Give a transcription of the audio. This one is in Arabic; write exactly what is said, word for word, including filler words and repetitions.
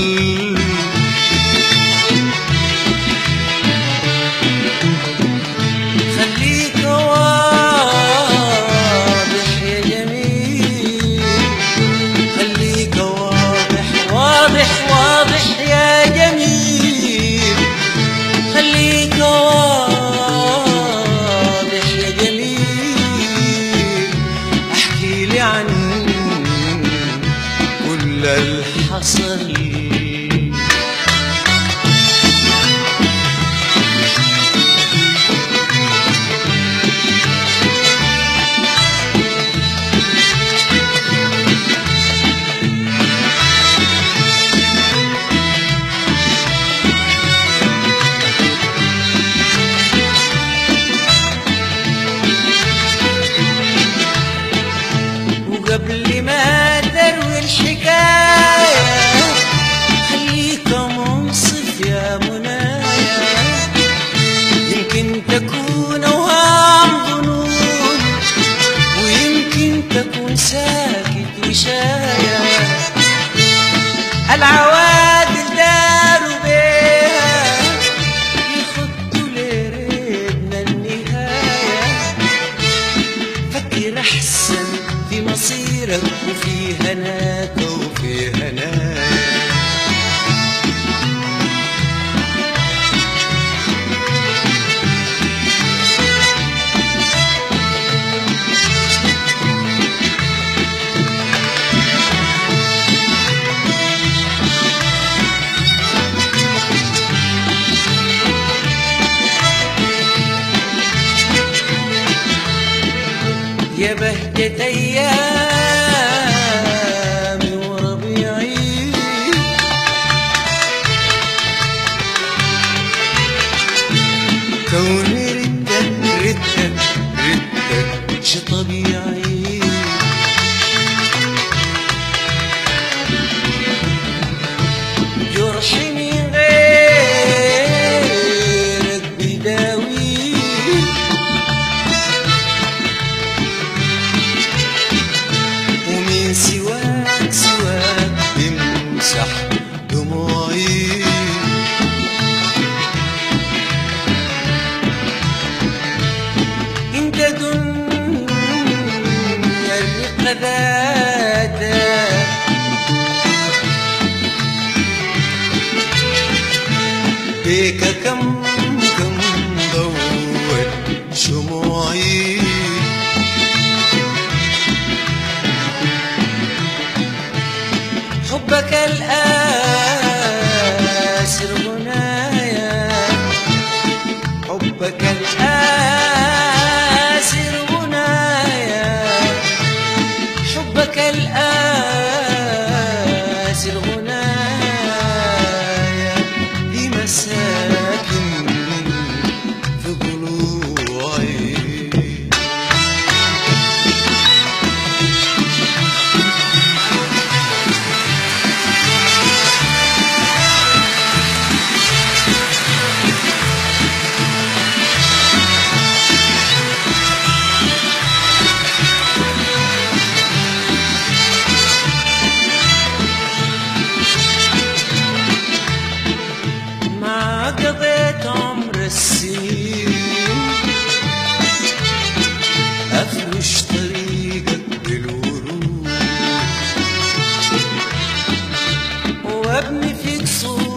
خليك واضح يا جميل، خليك واضح واضح واضح يا جميل، خليك واضح يا جميل، احكي لي عن كل الحصل. وقبل ما تروي الحكاية خليك منصف يا منايا، يمكن تكون أوهام ظنون ويمكن تكون ساكت وشاية، العوادل داروا بيها يخطوا لريبنا النهاية، فكر أحسن في مصيرك وفي هناك وفي هنايا. يا بهجة أيامي وربيعي، كوني ردك ردك ردك شي طبيعي، جرحي من غيرك بداوي، ومين سواك سواك بمسح دموعي، انت دنيا القذاتك بيك كم كم ضوت شموعي، حبك الآسر غنايا، حبك الآسر غنايا، حبك الآسر غنايا، دي مساكن في ضلوعي. قضيت عمر السنين أفرش طريقك بالورود وابني فيك صور